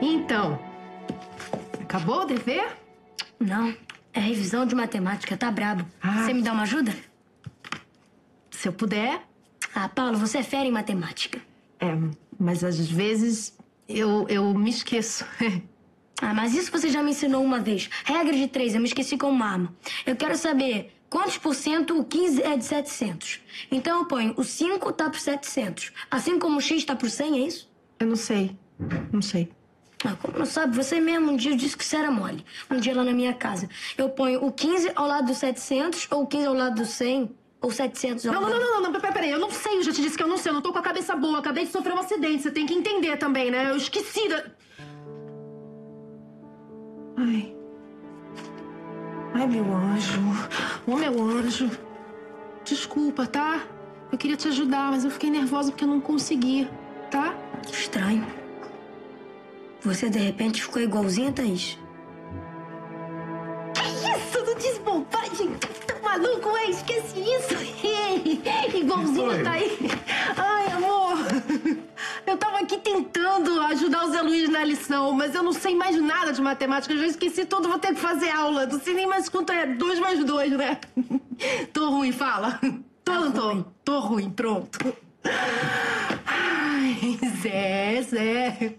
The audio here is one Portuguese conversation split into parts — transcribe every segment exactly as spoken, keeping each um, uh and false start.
Então, acabou o dever? Não, é revisão de matemática, tá brabo. Ah. Você me dá uma ajuda? Se eu puder. Ah, Paulo, você é fera em matemática. É, mas às vezes eu, eu me esqueço. Ah, mas isso você já me ensinou uma vez. Regra de três, eu me esqueci como uma arma. Eu quero saber quantos por cento o quinze é de setecentos. Então eu ponho o cinco tá por setecentos. Assim como o x tá por cem, é isso? Eu não sei. Não sei. Ah, como não sabe? Você mesmo um dia disse que isso era mole. Um dia lá na minha casa. Eu ponho o quinze ao lado do setecentos, ou o quinze ao lado do cem, ou setecentos ao Não, lado... não, não, não, não, peraí, eu não sei, eu já te disse que eu não sei, eu não tô com a cabeça boa, acabei de sofrer um acidente, você tem que entender também, né? Eu esqueci da... Ai... Ai, meu anjo, ô meu anjo, desculpa, tá? Eu queria te ajudar, mas eu fiquei nervosa porque eu não consegui, tá? Estranho. Você, de repente, ficou igualzinha a Thaís. Que isso? Não diz bobagem? Tá maluco, ué? Esquece isso. Igualzinho a Thaís. Ai, amor. Eu tava aqui tentando ajudar o Zé Luiz na lição, mas eu não sei mais nada de matemática. Eu já esqueci tudo, vou ter que fazer aula. Não sei nem mais quanto é dois mais dois, né? Tô ruim, fala. Tô ou não tô? Tô ruim, pronto. Ai, Zé, Zé...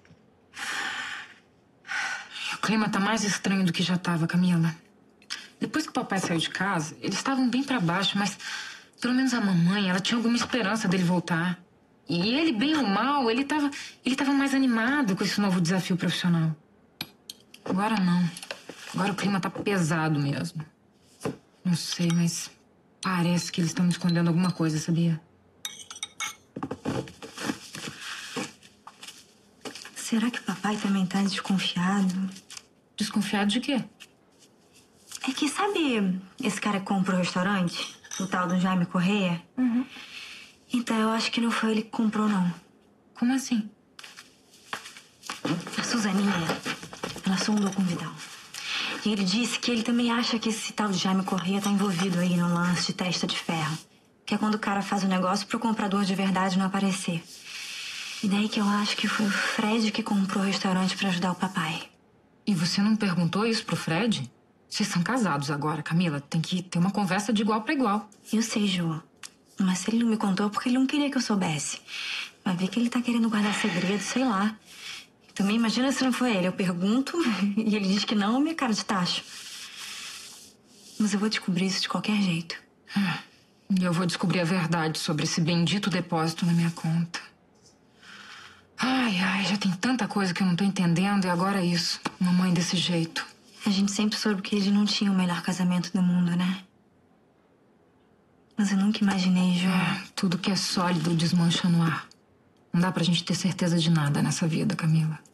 O clima tá mais estranho do que já tava, Camila. Depois que o papai saiu de casa, eles estavam bem pra baixo, mas pelo menos a mamãe, ela tinha alguma esperança dele voltar. E ele, bem ou mal, ele tava, ele tava mais animado com esse novo desafio profissional. Agora não. Agora o clima tá pesado mesmo. Não sei, mas parece que eles estão me escondendo alguma coisa, sabia? Será que o papai também tá desconfiado? Desconfiado de quê? É que, sabe esse cara que comprou o restaurante? O tal do Jaime Correia? Uhum. Então, eu acho que não foi ele que comprou, não. Como assim? A Suzaninha, ela sondou com o Vidal. E ele disse que ele também acha que esse tal de Jaime Correia tá envolvido aí no lance de testa de ferro. Que é quando o cara faz o negócio pro comprador de verdade não aparecer. E daí que eu acho que foi o Fred que comprou o restaurante pra ajudar o papai. E você não perguntou isso pro Fred? Vocês são casados agora, Camila. Tem que ter uma conversa de igual pra igual. Eu sei, Ju. Mas se ele não me contou, é porque ele não queria que eu soubesse. Vai ver que ele tá querendo guardar segredo, sei lá. Também imagina se não foi ele. Eu pergunto e ele diz que não, minha cara de tacho. Mas eu vou descobrir isso de qualquer jeito. E eu vou descobrir a verdade sobre esse bendito depósito na minha conta. Ai, ai, já tem tanta coisa que eu não tô entendendo e agora isso. Mamãe desse jeito. A gente sempre soube que ele não tinha o melhor casamento do mundo, né? Mas eu nunca imaginei, Ju. É, tudo que é sólido desmancha no ar. Não dá pra gente ter certeza de nada nessa vida, Camila.